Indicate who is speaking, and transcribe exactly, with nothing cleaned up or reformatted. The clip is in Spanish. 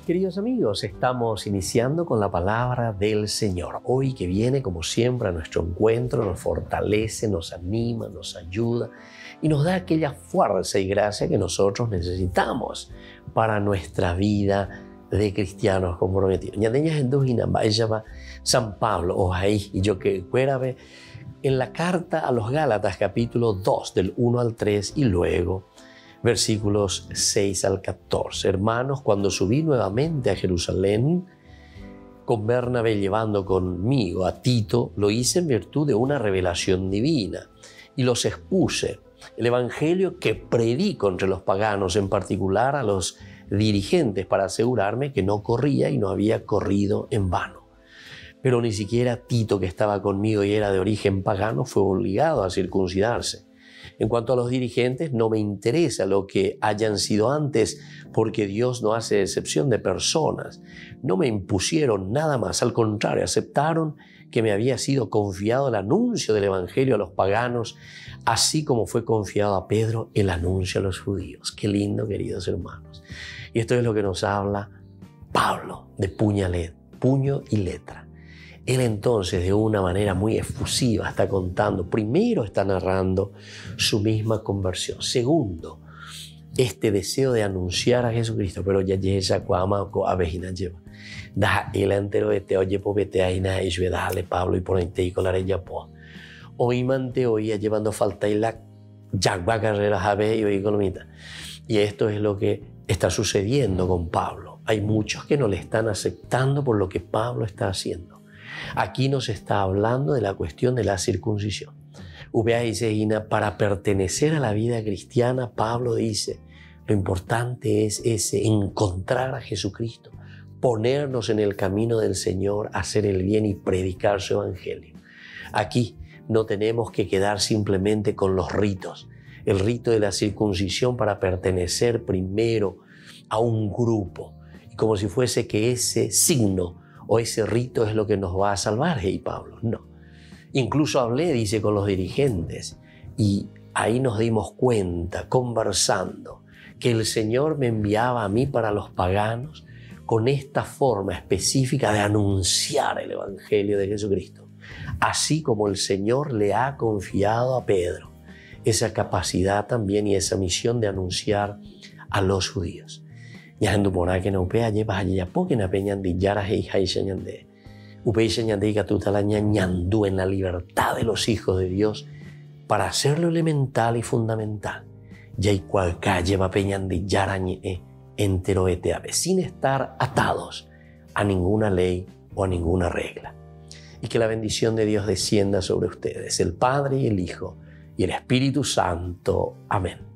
Speaker 1: Queridos amigos, estamos iniciando con la palabra del Señor. Hoy que viene, como siempre, a nuestro encuentro, nos fortalece, nos anima, nos ayuda y nos da aquella fuerza y gracia que nosotros necesitamos para nuestra vida de cristianos comprometidos. San Pablo, o ahí, y yo que cuérame, en la carta a los Gálatas, capítulo dos, del uno al tres, y luego versículos seis al catorce. Hermanos, cuando subí nuevamente a Jerusalén, con Bernabé llevando conmigo a Tito, lo hice en virtud de una revelación divina y los expuse el evangelio que predico entre los paganos, en particular a los dirigentes, para asegurarme que no corría y no había corrido en vano. Pero ni siquiera Tito, que estaba conmigo y era de origen pagano, fue obligado a circuncidarse. En cuanto a los dirigentes, no me interesa lo que hayan sido antes, porque Dios no hace excepción de personas. No me impusieron nada más, al contrario, aceptaron que me había sido confiado el anuncio del evangelio a los paganos, así como fue confiado a Pedro el anuncio a los judíos. Qué lindo, queridos hermanos. Y esto es lo que nos habla Pablo, de puñalet, puño y letra. Él entonces, de una manera muy efusiva, está contando, primero está narrando su misma conversión. Segundo, este deseo de anunciar a Jesucristo, pero ya llega cuama co avejina lleva. Da el entero de te oye povete aina y dale Pablo y ponente y colare ya po. Hoy mante oía llevando falta y la yagua carrera jabe y oí colomita. Y esto es lo que está sucediendo con Pablo. Hay muchos que no le están aceptando por lo que Pablo está haciendo. Aquí nos está hablando de la cuestión de la circuncisión. Para pertenecer a la vida cristiana, Pablo dice, lo importante es ese, encontrar a Jesucristo, ponernos en el camino del Señor, hacer el bien y predicar su evangelio. Aquí no tenemos que quedar simplemente con los ritos. El rito de la circuncisión para pertenecer primero a un grupo, y como si fuese que ese signo o ese rito es lo que nos va a salvar. Hey, Pablo, no. Incluso hablé, dice, con los dirigentes y ahí nos dimos cuenta, conversando, que el Señor me enviaba a mí para los paganos con esta forma específica de anunciar el evangelio de Jesucristo. Así como el Señor le ha confiado a Pedro esa capacidad también y esa misión de anunciar a los judíos. Yahandu mora que no pea lleva allá porque na peñan de yara hei hai señande. Upei señande que tú talaña ñandú en la libertad de los hijos de Dios para hacerlo elemental y fundamental. Ya y cual calle va peñan de yara ñe entero eteave sin estar atados a ninguna ley o a ninguna regla. Y que la bendición de Dios descienda sobre ustedes, el Padre y el Hijo y el Espíritu Santo. Amén.